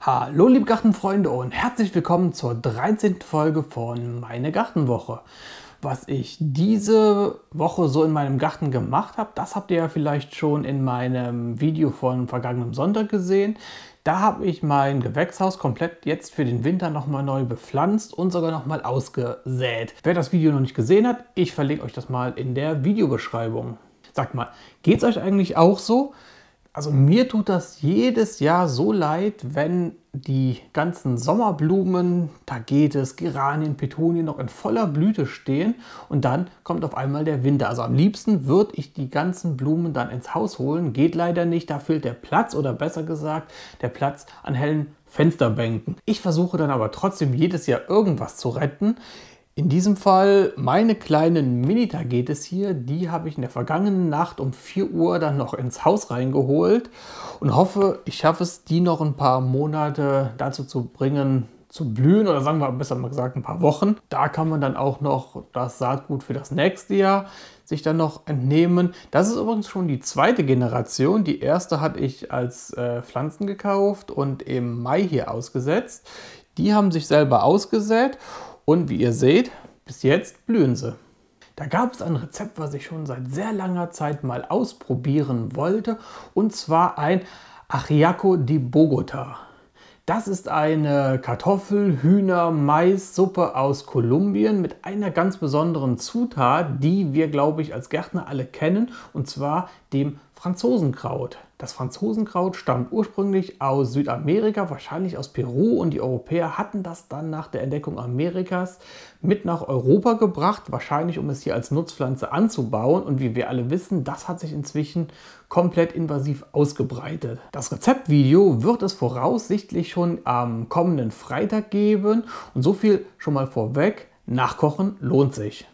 Hallo liebe Gartenfreunde und herzlich willkommen zur 13. Folge von Meine Gartenwoche. Was ich diese Woche so in meinem Garten gemacht habe, das habt ihr ja vielleicht schon in meinem Video von vergangenem Sonntag gesehen. Da habe ich mein Gewächshaus komplett jetzt für den Winter nochmal neu bepflanzt und sogar nochmal ausgesät. Wer das Video noch nicht gesehen hat, ich verlinke euch das mal in der Videobeschreibung. Sagt mal, geht es euch eigentlich auch so? Also mir tut das jedes Jahr so leid, wenn die ganzen Sommerblumen, Tagetes, Geranien, Petunien noch in voller Blüte stehen und dann kommt auf einmal der Winter. Also am liebsten würde ich die ganzen Blumen dann ins Haus holen. Geht leider nicht, da fehlt der Platz oder besser gesagt der Platz an hellen Fensterbänken. Ich versuche dann aber trotzdem jedes Jahr irgendwas zu retten. In diesem Fall meine kleinen Mini-Tagetes hier, die habe ich in der vergangenen Nacht um 4 Uhr dann noch ins Haus reingeholt und hoffe, ich schaffe es, die noch ein paar Monate dazu zu bringen, zu blühen oder sagen wir besser mal gesagt ein paar Wochen. Da kann man dann auch noch das Saatgut für das nächste Jahr sich dann noch entnehmen. Das ist übrigens schon die zweite Generation. Die erste hatte ich als Pflanzen gekauft und im Mai hier ausgesetzt. Die haben sich selber ausgesät. Und wie ihr seht, bis jetzt blühen sie. Da gab es ein Rezept, was ich schon seit sehr langer Zeit mal ausprobieren wollte. Und zwar ein Ajiaco de Bogotá. Das ist eine Kartoffel-, Hühner-, Mais-Suppe aus Kolumbien mit einer ganz besonderen Zutat, die wir, glaube ich, als Gärtner alle kennen. Und zwar dem Franzosenkraut. Das Franzosenkraut stammt ursprünglich aus Südamerika, wahrscheinlich aus Peru, und die Europäer hatten das dann nach der Entdeckung Amerikas mit nach Europa gebracht, wahrscheinlich um es hier als Nutzpflanze anzubauen. Und wie wir alle wissen, das hat sich inzwischen komplett invasiv ausgebreitet. Das Rezeptvideo wird es voraussichtlich schon am kommenden Freitag geben. Und so viel schon mal vorweg, nachkochen lohnt sich.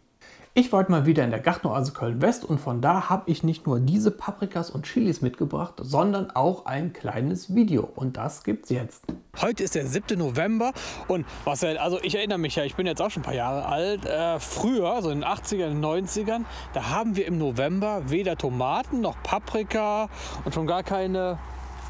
Ich war heute mal wieder in der Gartenoase Köln-West und von da habe ich nicht nur diese Paprikas und Chilis mitgebracht, sondern auch ein kleines Video und das gibt's jetzt. Heute ist der 7. November und Marcel, also ich erinnere mich ja, ich bin jetzt auch schon ein paar Jahre alt, früher, so in den 80ern, 90ern, da haben wir im November weder Tomaten noch Paprika und schon gar keine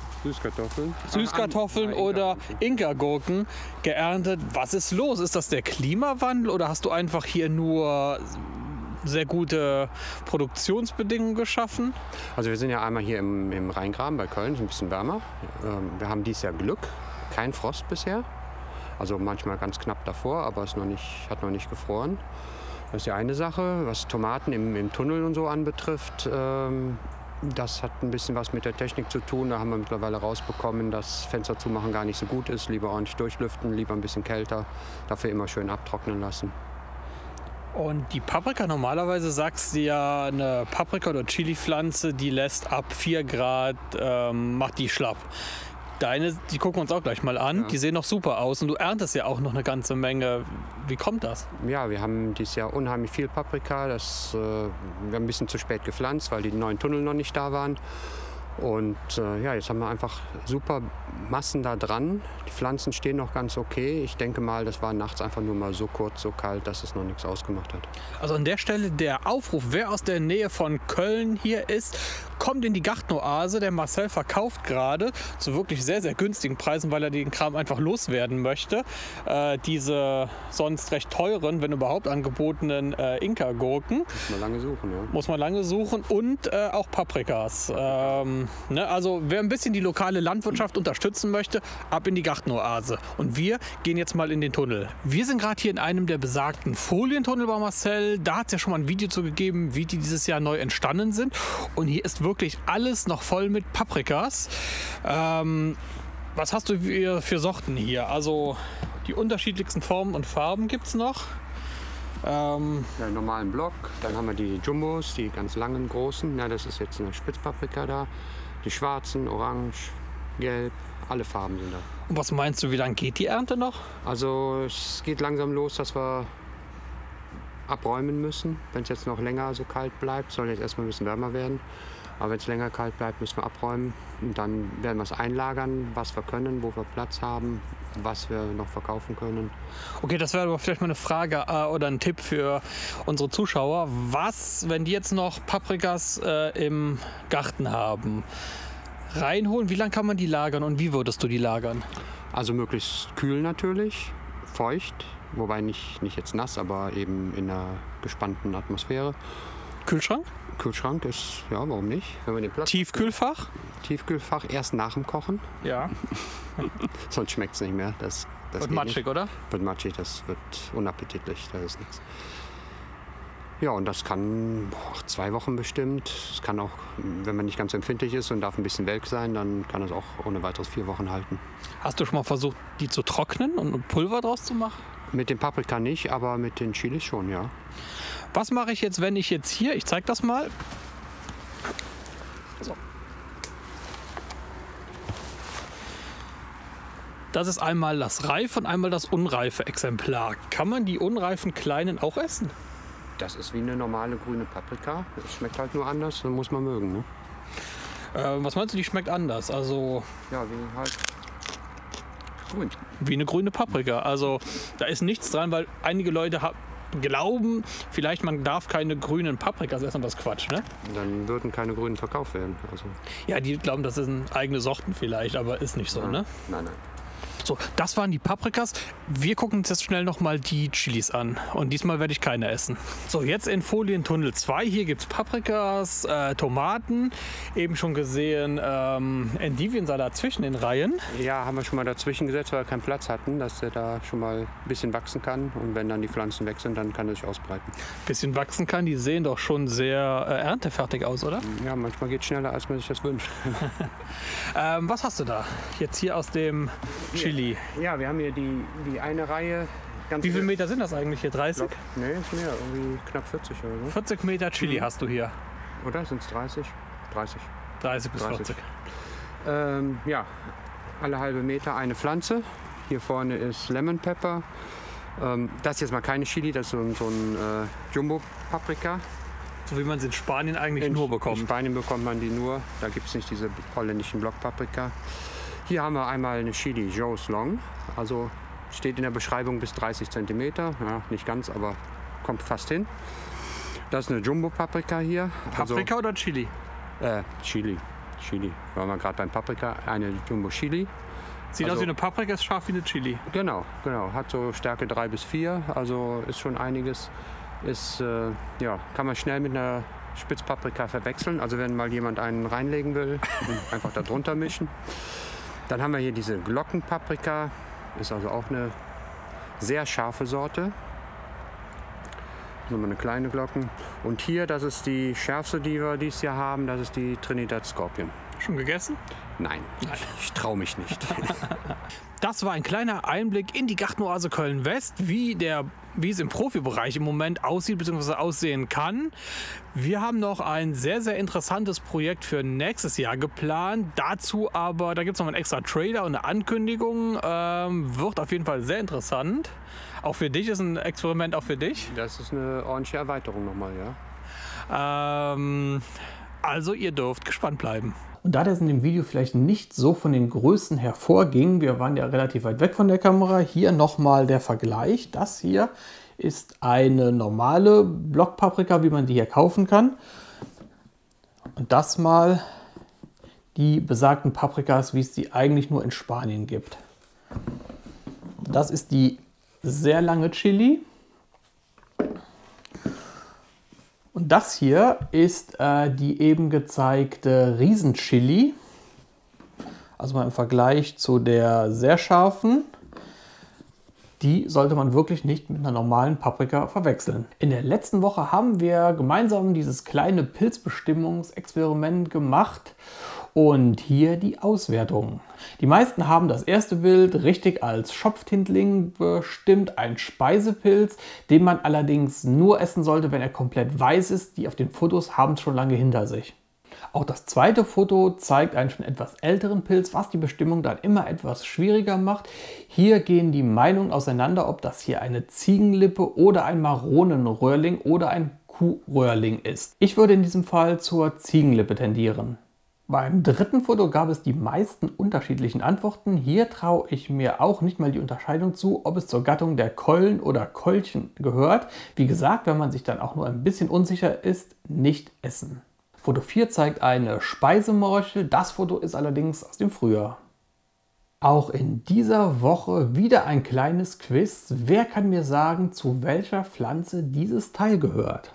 Süßkartoffeln oder Inka-Gurken geerntet. Was ist los? Ist das der Klimawandel oder hast du einfach hier nur sehr gute Produktionsbedingungen geschaffen? Also wir sind ja einmal hier im Rheingraben bei Köln, ist ein bisschen wärmer. Wir haben dieses Jahr Glück, kein Frost bisher. Also manchmal ganz knapp davor, aber es hat noch nicht gefroren. Das ist die eine Sache. Was Tomaten im Tunnel und so anbetrifft, das hat ein bisschen was mit der Technik zu tun. Da haben wir mittlerweile rausbekommen, dass Fenster zumachen gar nicht so gut ist. Lieber ordentlich durchlüften, lieber ein bisschen kälter. Dafür immer schön abtrocknen lassen. Und die Paprika, normalerweise sagst du ja, eine Paprika- oder Chili-Pflanze, die lässt ab 4 Grad, macht die schlapp. Deine, die gucken wir uns auch gleich mal an. Ja. Die sehen noch super aus und du erntest ja auch noch eine ganze Menge. Wie kommt das? Ja, wir haben dieses Jahr unheimlich viel Paprika. Wir haben ein bisschen zu spät gepflanzt, weil die neuen Tunnel noch nicht da waren. Und ja, jetzt haben wir einfach super Massen da dran. Die Pflanzen stehen noch ganz okay. Ich denke mal, das war nachts einfach nur mal so kurz, so kalt, dass es noch nichts ausgemacht hat. Also an der Stelle der Aufruf, wer aus der Nähe von Köln hier ist, kommt in die Gartenoase. Der Marcel verkauft gerade zu wirklich sehr, sehr günstigen Preisen, weil er den Kram einfach loswerden möchte. Diese sonst recht teuren, wenn überhaupt angebotenen Inka-Gurken. Muss man lange suchen, ja. Muss man lange suchen und auch Paprikas. Also wer ein bisschen die lokale Landwirtschaft unterstützen möchte, ab in die Gartenoase. Und wir gehen jetzt mal in den Tunnel. Wir sind gerade hier in einem der besagten Folientunnel bei Marcel. Da hat es ja schon mal ein Video zu gegeben, wie die dieses Jahr neu entstanden sind. Und hier ist wirklich alles noch voll mit Paprikas. Was hast du für Sorten hier? Also die unterschiedlichsten Formen und Farben gibt es noch. Ja, einen normalen Block, dann haben wir die Jumbos, die ganz langen, großen. Ja, das ist jetzt eine Spitzpaprika da. Die schwarzen, orange, gelb, alle Farben sind da. Und was meinst du, wie lange geht die Ernte noch? Also es geht langsam los, dass wir abräumen müssen. Wenn es jetzt noch länger so kalt bleibt, soll jetzt erstmal ein bisschen wärmer werden. Aber wenn es länger kalt bleibt, müssen wir abräumen. Und dann werden wir es einlagern, was wir können, wo wir Platz haben, was wir noch verkaufen können. Okay, das wäre aber vielleicht mal eine Frage oder ein Tipp für unsere Zuschauer. Was, wenn die jetzt noch Paprikas im Garten haben? reinholen. Wie lange kann man die lagern und wie würdest du die lagern? Also möglichst kühl natürlich, feucht, wobei nicht jetzt nass, aber eben in einer gespannten Atmosphäre. Kühlschrank? Kühlschrank ist, ja, warum nicht? Wenn man den Platz Tiefkühlfach? Tiefkühlfach erst nach dem Kochen, Ja. sonst schmeckt es nicht mehr. Das Wird geht matschig, nicht. oder? Wird matschig, das wird unappetitlich, das ist nichts. Ja, und das kann 2 Wochen bestimmt. Es kann auch, wenn man nicht ganz empfindlich ist und darf ein bisschen welk sein, dann kann es auch ohne weiteres 4 Wochen halten. Hast du schon mal versucht, die zu trocknen und Pulver draus zu machen? Mit dem Paprika nicht, aber mit den Chilis schon, ja. Was mache ich jetzt, wenn ich jetzt hier, ich zeige das mal. So. Das ist einmal das reife und einmal das unreife Exemplar. Kann man die unreifen kleinen auch essen? Das ist wie eine normale grüne Paprika. Es schmeckt halt nur anders, dann muss man mögen. Ne? Was meinst du, die schmeckt anders? Also Ja, wie halt grün. wie eine grüne Paprika. Also da ist nichts dran, weil einige Leute glauben, vielleicht man darf keine grünen Paprikas essen, das ist Quatsch, ne? Dann würden keine grünen verkauft werden. Also, Ja, die glauben, das sind eigene Sorten vielleicht, aber ist nicht so, ne? Nein, nein. So, das waren die Paprikas. Wir gucken uns jetzt schnell nochmal die Chilis an. Und diesmal werde ich keine essen. So, jetzt in Folientunnel 2. Hier gibt es Paprikas, Tomaten. Eben schon gesehen Endiviensalat zwischen den Reihen. Ja, haben wir schon mal dazwischen gesetzt, weil wir keinen Platz hatten, dass der da schon mal ein bisschen wachsen kann. Und wenn dann die Pflanzen weg sind, dann kann er sich ausbreiten. Bisschen wachsen kann. Die sehen doch schon sehr erntefertig aus, oder? Ja, manchmal geht es schneller, als man sich das wünscht. Was hast du da? Jetzt hier aus dem Chili. Ja, wir haben hier die eine Reihe. Ganz Wie viele Meter sind das eigentlich hier? 30? Nee, ist mehr, irgendwie knapp 40 oder so. 40 Meter Chili hast du hier. Oder sind es 30? 30. 30 bis 30. 40. Ja, alle halbe Meter eine Pflanze. Hier vorne ist Lemon Pepper. Das ist jetzt mal keine Chili, das ist so ein Jumbo-Paprika. So wie man sie in Spanien eigentlich nur In bekommt. Spanien bekommt man die nur. Da gibt es nicht diese holländischen Blockpaprika. Hier haben wir einmal eine Chili Joe's Long. Also steht in der Beschreibung bis 30 cm. Ja, nicht ganz, aber kommt fast hin. Das ist eine Jumbo-Paprika hier. Paprika oder Chili? Chili. Chili. Waren wir gerade beim Paprika. Eine Jumbo-Chili. Sieht Also- aus wie eine Paprika, ist scharf wie eine Chili. Genau. Hat so Stärke 3 bis 4. Also ist schon einiges. Ist, kann man schnell mit einer Spitzpaprika verwechseln. Also wenn mal jemand einen reinlegen will, einfach da drunter mischen. Dann haben wir hier diese Glockenpaprika. Ist also auch eine sehr scharfe Sorte. Nochmal eine kleine Glocken. Und hier, das ist die schärfste, die wir dieses Jahr haben. Das ist die Trinidad Scorpion. Schon gegessen? Nein. Ich traue mich nicht. Das war ein kleiner Einblick in die Gartenoase Köln-West, wie es im Profibereich im Moment aussieht bzw. aussehen kann. Wir haben noch ein sehr, sehr interessantes Projekt für nächstes Jahr geplant. Dazu aber, da gibt es noch einen extra Trailer und eine Ankündigung. Wird auf jeden Fall sehr interessant. Auch für dich ist ein Experiment, auch für dich. Das ist eine ordentliche Erweiterung nochmal, ja. Also ihr dürft gespannt bleiben. Und da das in dem Video vielleicht nicht so von den Größen hervorging, wir waren ja relativ weit weg von der Kamera, hier nochmal der Vergleich. Das hier ist eine normale Blockpaprika, wie man die hier kaufen kann. Und das mal die besagten Paprikas, wie es die eigentlich nur in Spanien gibt. Das ist die sehr lange Chili. Und das hier ist die eben gezeigte Riesenchili. Also mal im Vergleich zu der sehr scharfen. Die sollte man wirklich nicht mit einer normalen Paprika verwechseln. In der letzten Woche haben wir gemeinsam dieses kleine Pilzbestimmungsexperiment gemacht. Und hier die Auswertung. Die meisten haben das erste Bild richtig als Schopftintling bestimmt, ein Speisepilz, den man allerdings nur essen sollte, wenn er komplett weiß ist. Die auf den Fotos haben es schon lange hinter sich. Auch das zweite Foto zeigt einen schon etwas älteren Pilz, was die Bestimmung dann immer etwas schwieriger macht. Hier gehen die Meinungen auseinander, ob das hier eine Ziegenlippe oder ein Maronenröhrling oder ein Kuhröhrling ist. Ich würde in diesem Fall zur Ziegenlippe tendieren. Beim dritten Foto gab es die meisten unterschiedlichen Antworten. Hier traue ich mir auch nicht mal die Unterscheidung zu, ob es zur Gattung der Keulen oder Keulchen gehört. Wie gesagt, wenn man sich dann auch nur ein bisschen unsicher ist, nicht essen. Foto 4 zeigt eine Speisemorchel, das Foto ist allerdings aus dem Frühjahr. Auch in dieser Woche wieder ein kleines Quiz. Wer kann mir sagen, zu welcher Pflanze dieses Teil gehört?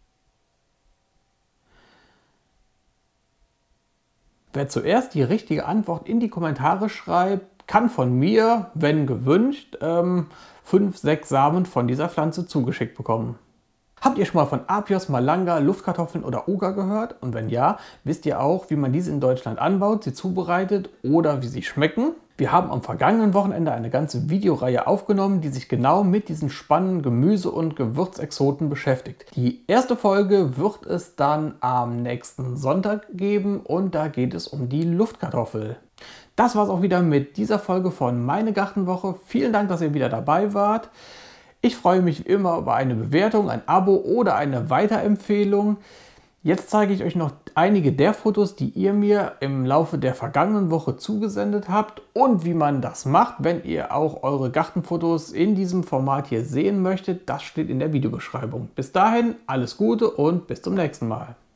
Wer zuerst die richtige Antwort in die Kommentare schreibt, kann von mir, wenn gewünscht, 5, 6 Samen von dieser Pflanze zugeschickt bekommen. Habt ihr schon mal von Apios, Malanga, Luftkartoffeln oder Oger gehört? Und wenn ja, wisst ihr auch, wie man diese in Deutschland anbaut, sie zubereitet oder wie sie schmecken? Wir haben am vergangenen Wochenende eine ganze Videoreihe aufgenommen, die sich genau mit diesen spannenden Gemüse- und Gewürzexoten beschäftigt. Die erste Folge wird es dann am nächsten Sonntag geben und da geht es um die Luftkartoffel. Das war es auch wieder mit dieser Folge von Meine Gartenwoche. Vielen Dank, dass ihr wieder dabei wart. Ich freue mich wie immer über eine Bewertung, ein Abo oder eine Weiterempfehlung. Jetzt zeige ich euch noch einige der Fotos, die ihr mir im Laufe der vergangenen Woche zugesendet habt und wie man das macht, wenn ihr auch eure Gartenfotos in diesem Format hier sehen möchtet. Das steht in der Videobeschreibung. Bis dahin alles Gute und bis zum nächsten Mal.